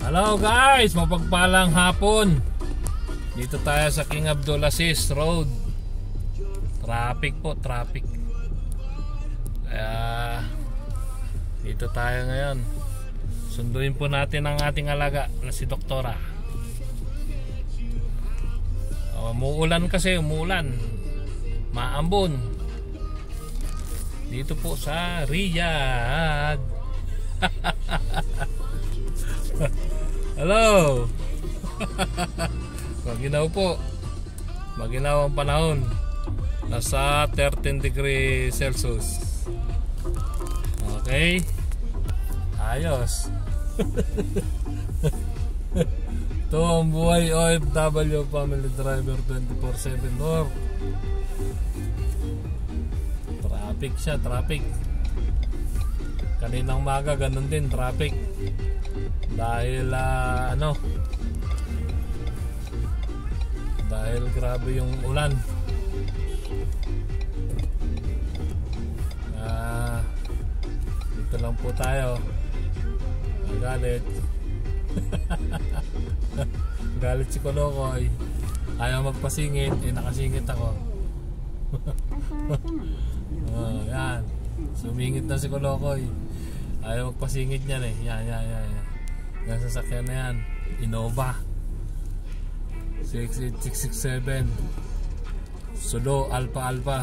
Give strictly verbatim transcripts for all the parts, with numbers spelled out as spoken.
Hello guys, mapagpalang hapon. Dito tayo sa King Abdulaziz Road. Traffic po, traffic. Kaya dito tayo ngayon. Sunduin po natin ang ating alaga na si Doctora. Umuulan kasi, umuulan. Maambon. Dito po sa Riyadh. Hello. Maginaw po. Maginaw ang panahon. Nasa thirteen degrees Celsius. Okay. Ayos. Ito ang buhay O F W family driver twenty-four seven work. Traffic siya, traffic. Kaninang maga ganun din, traffic. Dahil uh, ano Dahil grabe yung ulan. uh, Dito lang po tayo. Galit. Galit si Kolokoy. Ayaw magpasingit. Eh nakasingit ako. Oh, yan. Sumingit na si Kolokoy. Ayaw magpasingit niyan eh. Yan, yan, yan, yan. Yan sasakyan na yan. Innova six eight six six seven Solo Alpha Alpha.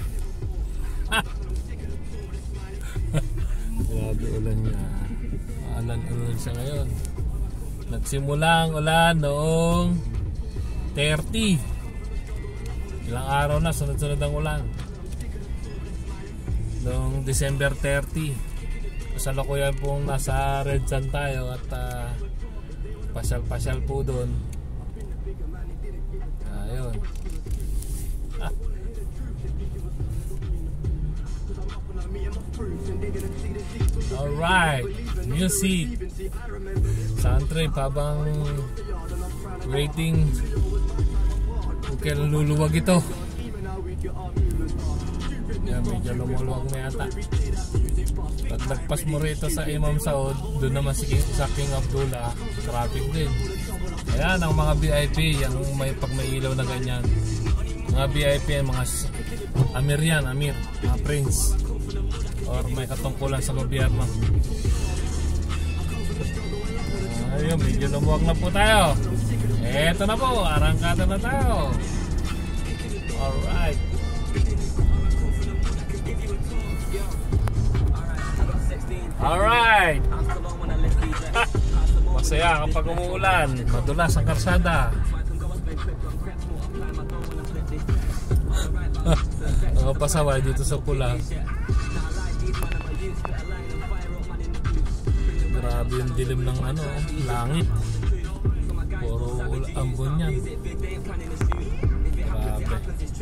Grabe ulan niya. Ulan-ulan siya ngayon. Nagsimula ang ulan noong thirty. Ilang araw na sunod-sunod ang ulan. Noong December thirty. Kasalukuyan pong nasa Red Sun tayo at uh, pasyal-pasyal po doon. Ayun. Ah. Alright, music soundtrack habang waiting kung kailan luluwag ito. Yan, medyo lumuluwag na yata. Pag nagpas mo rito sa Imam Saud, doon naman si King, sa King Abdullah, traffic din. Ayan ang mga V I P, yung may, pag may ilaw na ganyan, mga V I P, mga Amir yan, Amir, mga Prince, or may katungkulan sa gobyerno. Ayun, medyo lumuwag na po tayo. Eto na po, arangkada na tayo. Alright. Alright. Masaya kapag umuulan, madulas ang karsada. Nakapasaway dito sa pula. Grabe yung dilim ng ano, langit. Puro ambon yan. Grabe.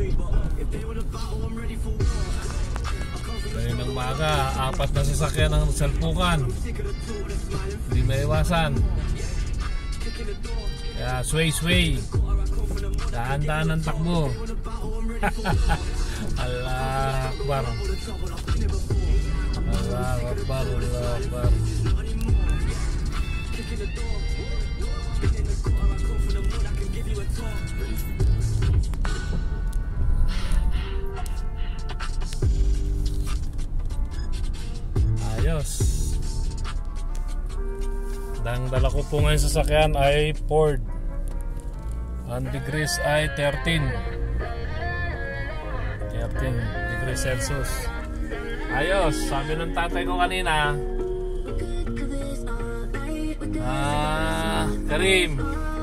Ngayon ng maga, apat na sasakyan ng salpukan. Hindi maiwasan. Kaya sway sway. Dahan-dahan ng takbo. Allah Akbar. Allah Akbar. Allah Akbar. Ayos. Ang dala ko po ngayon sa sasakyan ay Ford. Ang degrees ay thirteen degrees Celsius. Ayos. Sabi ng tatay ko kanina, Ah, Karim,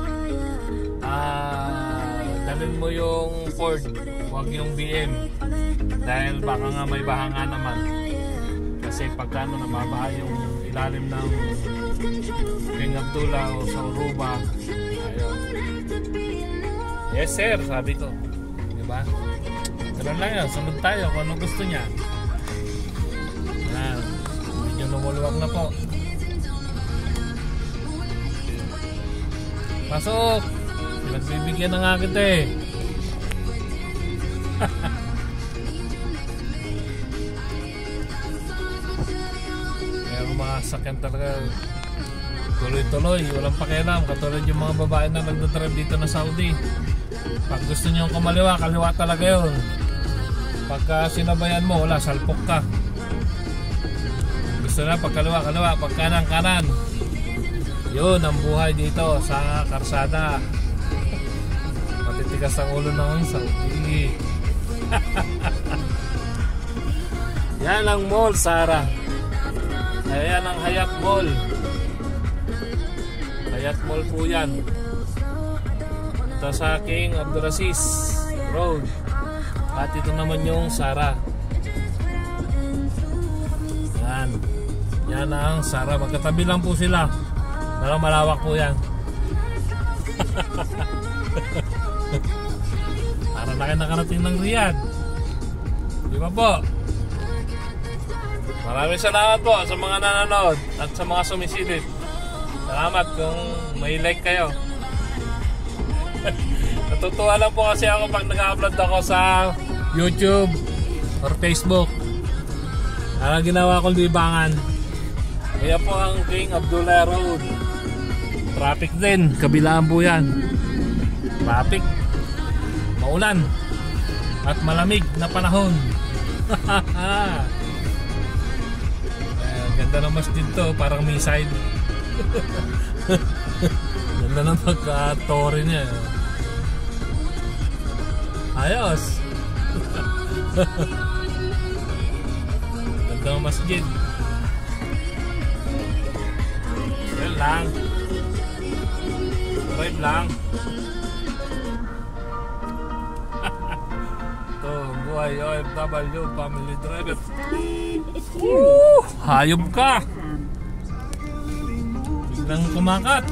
Ah, dalhin mo yung Ford, huwag yung B M. Dahil baka nga may bahanga naman. Kasi pagkano nababaha yung ilalim ng King Abdullah o sa Uruba. Ayun. Yes sir, sabi ko. Diba? Ganun lang yun, sunod tayo kung ano gusto niya. Ayan, medyo lumuluwag na po. Pasok! Nagbibigyan na nga kita eh. Kaya mga sakyan talaga tuloy-tuloy, walang pakialam. Katulad yung mga babae na nagdadrive dito na Saudi. Pag gusto nyo kumaliwa, kaliwa talaga yun. Pagka sinabayan mo, wala, salpok ka. Gusto na pagkaliwa, kaliwa, pag kanan, kanan. Yun ang buhay dito sa karsada. Matitigas ang ulo ng Saudi. Yan ang mall, Sarah. Ayan ang Hayat Mall. Hayat Mall po yan. Ito sa King Abdulaziz Road. At ito naman yung Sarah. Yan. Yan ang Sarah. Magkatabi lang po sila. Pero malawak po yan. Para na kayo nakarating ng Riyadh. Di ba po? Maraming salamat po sa mga nanonood at sa mga sumisilip. Salamat kung may like kayo. Natutuwa lang po kasi ako pag nag-upload ako sa YouTube or Facebook. Ano ginawa kong libangan. Kaya po ang King Abdullah Road. Traffic din, kabilaan po yan. Traffic, maulan at malamig na panahon. eh, Ganda ng masjid to, parang missile. Ganda ng pagka-tore niya. Ayos. Ganda ng masjid. Well lang. Drive lang. Ito, buhay O F W, family driver. Woo! Hayop ka! Biglang kumakat.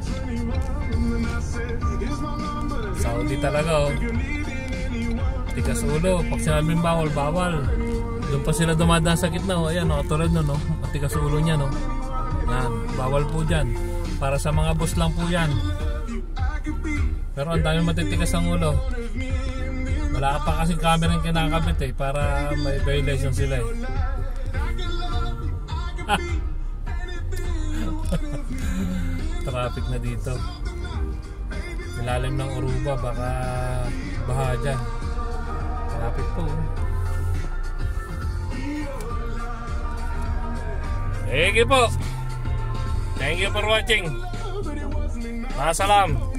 Saudi talaga oh. Tigas ulo. Pag sinabing bawal, bawal. Doon pa sila dumadaan sa gitna oh. Ayan oh, tulad nun oh. Matigas ulo niya no. Yan, bawal po dyan. Para sa mga boss lang po yan. Pero ang dami matitigas ang ulo. Wala ka pa kasing camera yung kinakabit eh. Para may violation sila eh. Traffic na dito. Ilalim ng Uruba. Baka baha dyan. Traffic po. Sige po. Thank you for watching. Masalam.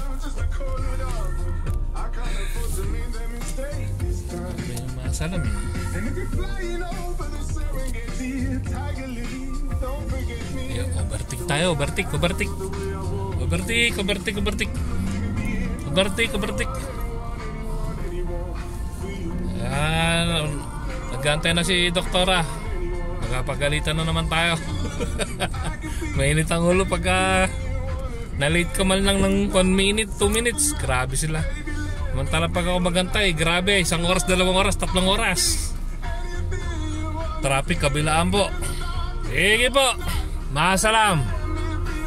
Masalam eh. Ayo, overtake tayo, overtake, overtake. Overtake, overtake, overtake. Overtake, overtake. Ayan, nag-aantay na si Doctora. Magpapagalitan na naman tayo. Mainit ang ulo pagka na-late ka man lang ng one minute, two minutes. Grabe sila. Samantala pag ako magantay, grabe, isang oras, dalawang oras, tatlong oras. Traffic kabilaan po. Sige po. Masalam.